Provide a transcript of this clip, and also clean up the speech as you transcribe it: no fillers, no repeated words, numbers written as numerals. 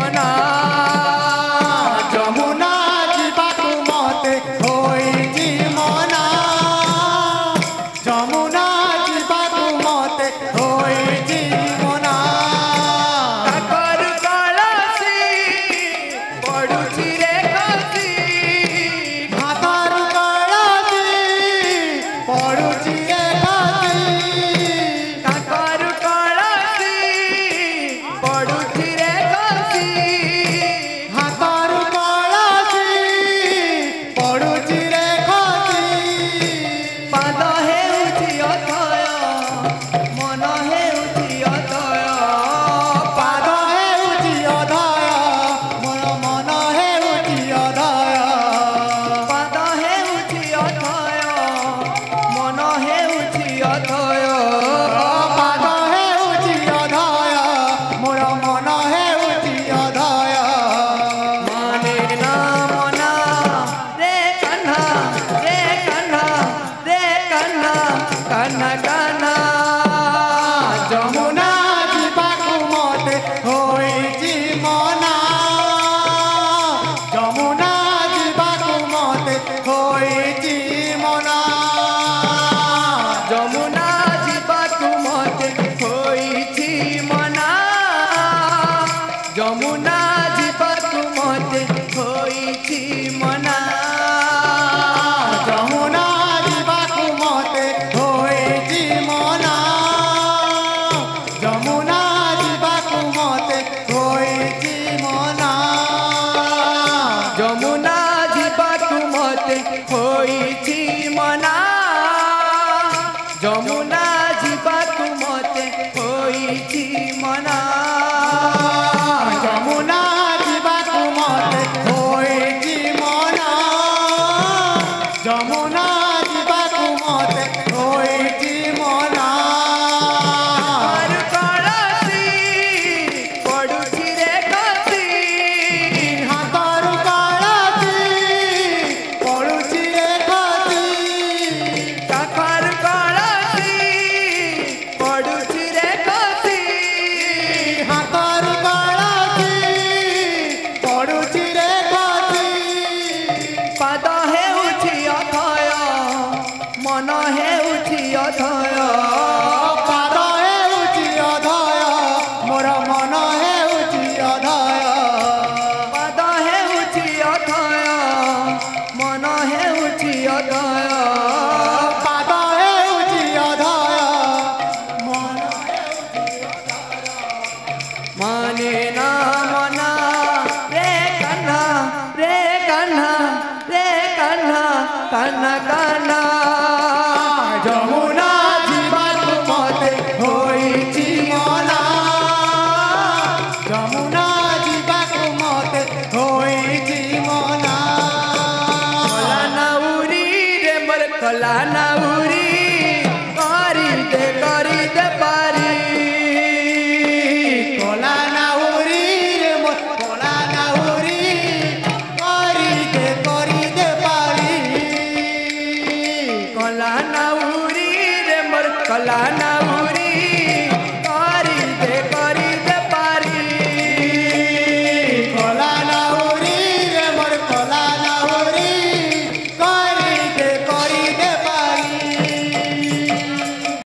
मना जमुना जीवाकु मते होइछि मना जमुना जीवाकु मते होइछि मना काकर कलसी पडुछि रे कसी हातर कलसी पडुछि रे कसी काकर कलसी पडुछि रे कसी हातर कलसी पडुछि रे कसी पाद हेउछि अथय मन हेउछि अथय पाद हेउछि अधय मोर मन हेउछि अधय पाद हेउछि अथय मन हेउछि अथय पाद हेउछि अधय मोर मन हेउछि अधय माने ना मना रे कन्हा रे कन्हा रे कन्हा कन्हा कन्हा जमुना जीवाकु मते होइछि मना जमुना जीवाकु मते होइछि मना जमुना जीवाकु मते होइछि मना जमुना जीवाकु मते होइछि मना जमुना जीवाकु मते होइछि मना जमुना जीवाकु मते होइछि मना जमुना जीवाकु मते होइछि मना जमुना जीवाकु मते होइछि मना जमुना जीवाकु मते होइछि मना जमुना जीवाकु मते होइछि मना हर कलसी पडुछि रे कसी हातर कलसी पडुछि रे कसी काकर कलसी पडुछि रे कसी हातर कलसी पडुछि रे कसी पाद हेउछि अथय मन हेउछि अथय पाद हेउछि अधय मोर मन हेउछि अधय पाद हेउछि अथय मन हेउछि अथय पाद हेउछि अधय मन माने ना मना रे कन्हा रे कन्हा रे कन्हा कन्हा कन्हा जमुना जीवाकु मते होइछि मना जमुना जीवाकु मते होइछि मना कला नाउरी रे मोर कला नाउरी करी दे पारी कोला नाउरी रे मोर कोला नाउरी करी दे पारी कला नाउरी रे मोर कला नाउरी